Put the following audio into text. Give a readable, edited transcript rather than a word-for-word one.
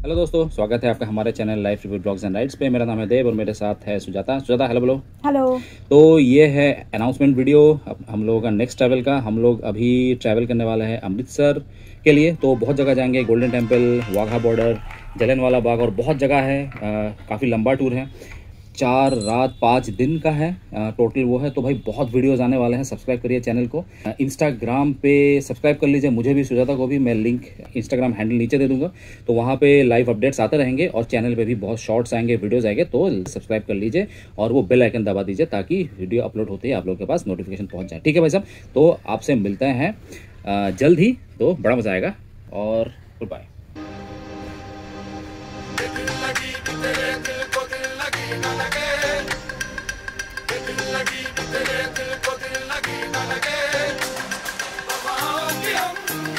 Hello दोस्तों, स्वागत है आपका हमारे channel life review blogs and rides पे। मेरा नाम है देव और मेरे साथ है सुजाता। सुजाता, हेलो बोलो। हेलो। तो ये है अनाउंसमेंट वीडियो हम लोगों का नेक्स्ट ट्रैवल का। हम लोग अभी ट्रैवल करने वाले हैं अमृतसर के लिए। तो बहुत जगह जाएंगे, golden temple, Wagah border, Jallianwala Bagh और बहुत जगह है। काफ़ी लंबा टूर है, 4 रात 5 दिन का है टोटल वो है। तो भाई बहुत वीडियोस आने वाले हैं। सब्सक्राइब करिए चैनल को। इंस्टाग्राम पे सब्सक्राइब कर लीजिए, मुझे भी सुजाता को भी। मैं लिंक इंस्टाग्राम हैंडल नीचे दे दूंगा, तो वहाँ पे लाइव अपडेट्स आते रहेंगे और चैनल पे भी बहुत शॉर्ट्स आएंगे, वीडियोस आएंगे। तो सब्सक्राइब कर लीजिए और वो बेल आइकन दबा दीजिए ताकि वीडियो अपलोड होते ही आप लोगों के पास नोटिफिकेशन पहुँच जाए। ठीक है भाई साहब, तो आपसे मिलते हैं जल्द ही। तो बड़ा मज़ा आएगा और गुड बाय। लगी तेरे दिल को दिल लगी न लगे,